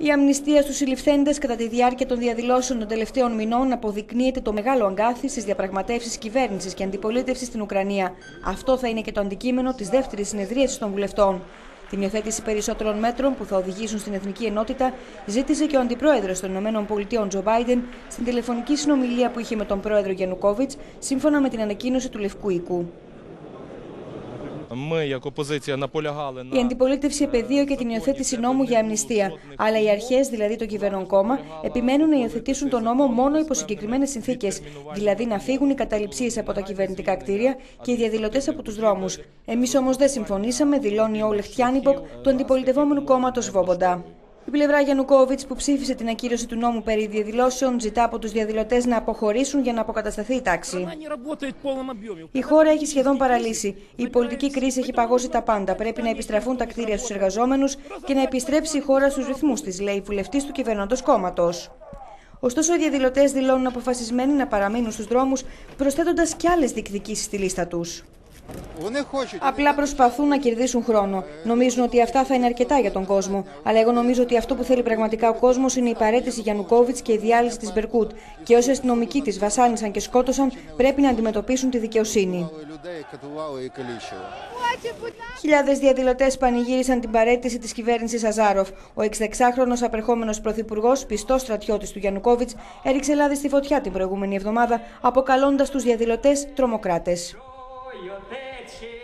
Η αμνηστία στους συλληφθέντες κατά τη διάρκεια των διαδηλώσεων των τελευταίων μηνών αποδεικνύεται το μεγάλο αγκάθι στις διαπραγματεύσεις κυβέρνησης και αντιπολίτευσης στην Ουκρανία. Αυτό θα είναι και το αντικείμενο της δεύτερης συνεδρίασης των βουλευτών. Την υιοθέτηση περισσότερων μέτρων που θα οδηγήσουν στην εθνική ενότητα ζήτησε και ο αντιπρόεδρος των ΗΠΑ, Τζο Μπάιντεν, στην τηλεφωνική συνομιλία που είχε με τον πρόεδρο Γιαννουκόβιτς, σύμφωνα με την ανακοίνωση του Λευκού Οίκου. Η αντιπολίτευση επεδίωκε την υιοθέτηση νόμου για αμνηστία, αλλά οι αρχές, δηλαδή το κυβερνών κόμμα, επιμένουν να υιοθετήσουν τον νόμο μόνο υπό συγκεκριμένες συνθήκες, δηλαδή να φύγουν οι καταληψίες από τα κυβερνητικά κτίρια και οι διαδηλωτές από τους δρόμους. Εμείς όμως δεν συμφωνήσαμε, δηλώνει ο Όλεχ Τιάνιμποκ του αντιπολιτευόμενου κόμματος Σβόμποντα. Η πλευρά Γιαννουκόβιτς, που ψήφισε την ακύρωση του νόμου περί διαδηλώσεων, ζητά από τους διαδηλωτές να αποχωρήσουν για να αποκατασταθεί η τάξη. Η χώρα έχει σχεδόν παραλύσει. Η πολιτική κρίση έχει παγώσει τα πάντα. Πρέπει να επιστραφούν τα κτίρια στους εργαζόμενους και να επιστρέψει η χώρα στους ρυθμούς της, λέει η βουλευτής του κυβερνώντος κόμματος. Ωστόσο, οι διαδηλωτές δηλώνουν αποφασισμένοι να παραμείνουν στους δρόμους, προσθέτοντας κι άλλες διεκδικήσεις στη λίστα τους. Απλά προσπαθούν να κερδίσουν χρόνο. Νομίζουν ότι αυτά θα είναι αρκετά για τον κόσμο. Αλλά εγώ νομίζω ότι αυτό που θέλει πραγματικά ο κόσμος είναι η παραίτηση Γιαννουκόβιτς και η διάλυση της Μπερκούτ. Και όσοι αστυνομικοί της βασάνισαν και σκότωσαν, πρέπει να αντιμετωπίσουν τη δικαιοσύνη. Χιλιάδες διαδηλωτές πανηγύρισαν την παραίτηση της κυβέρνησης Αζάροφ. Ο 66χρονος απερχόμενος πρωθυπουργός, πιστός στρατιώτης του Γιαννουκόβιτς, έριξε λάδι στη φωτιά την προηγούμενη εβδομάδα, αποκαλώντας τους διαδηλωτές τρομοκράτες.